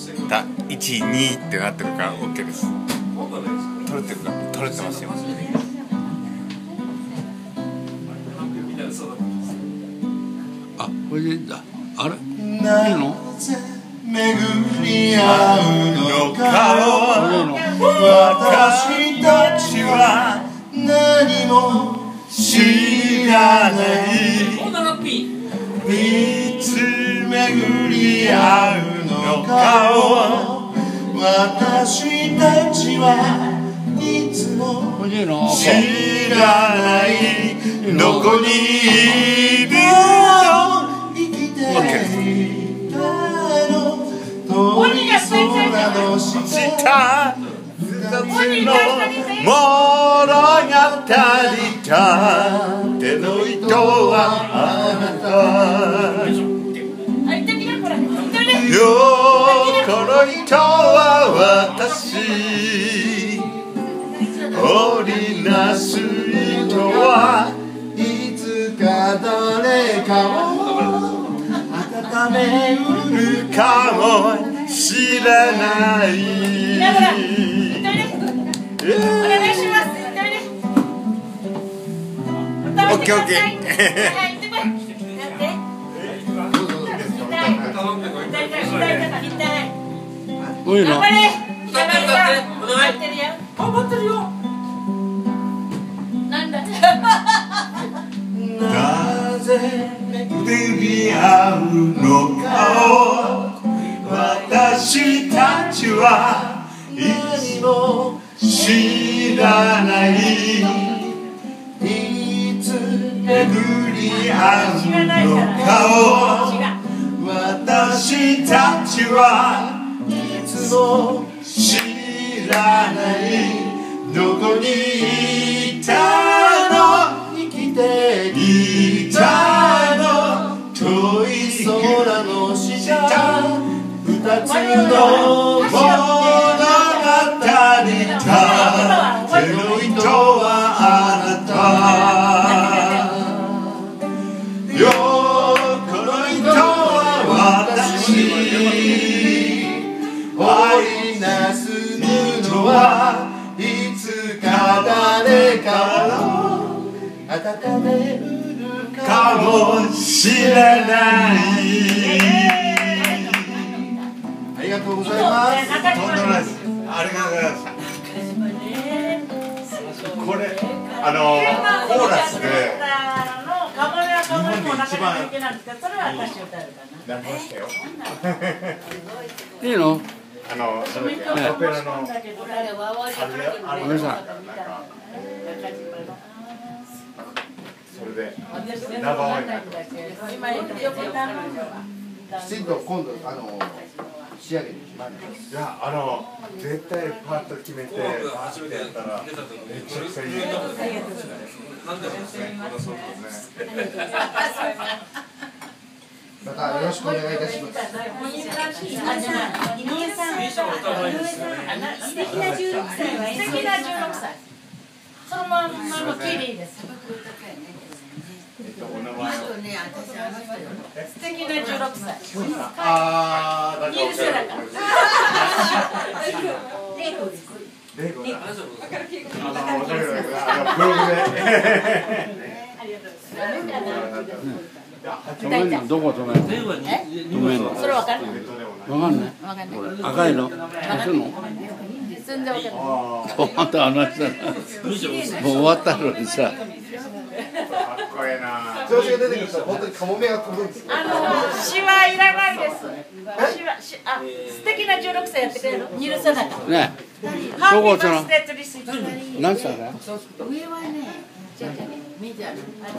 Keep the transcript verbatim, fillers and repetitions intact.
たいち、にってなってるから OK です。取れてるか取れてますよ。 あ、これでいいんだ。あれいいの？ 巡り合うのか私たちは何も知らないいつ巡り合うのか私たちはいつも知らないどこにいるの生きていたの遠い空の下二つの物語だ手の糸はあなたよこの糸は私織りなす糸はいつか誰かを温めうるかもしれないお願いします。オッケーオッケー。 多いの？ 頑張ってるよ。頑張ってるよ。なんだ。 なぜ巡り合うのかを私たちは何も知らないいつ巡り合うのかを私たちはいつも知らないどこにいたの生きていたの遠い空の下二つの物語だ手の糸はあなたよこの糸は私織りなす布はいつか誰かを温めうるかもしれないありがとうございます。とんでもないです。ありがとうございます。これあのコーラスで日本で一番なりましたよ。 いいの？ あのオペラのあれあれさそれでナバーワイきちんと今度あの仕上げて決まります。 いやあの絶対パッと決めてパッとやったらめちゃくちゃいい。 またよろしくお願いいたします。 素敵なじゅうろくさいは素敵なじゅうろくさい。そのまんまの綺麗です。 お名前を。 素敵なじゅうろくさい。 ああ、だから。 ニルセラか。 レゴです。レゴだ。あの、わかるわかる。あの、ブログで。ありがとうございます。 止めんの？どこ止めんの？止めんの？ それわかんない。 わかんない？ わかんない。 赤いの？赤いの？ 全然わかんない。 そうまた話だな。もう終わったのにさ。 かっこいいな。 調子が出てくると本当にカモメが飛ぶんです。 あの詩はいらないです。詩は詩あ素敵なじゅうろくさいやってくれる？ニルセラか。 ね。 どこその？何歳だ？ 上はね、 メジャー。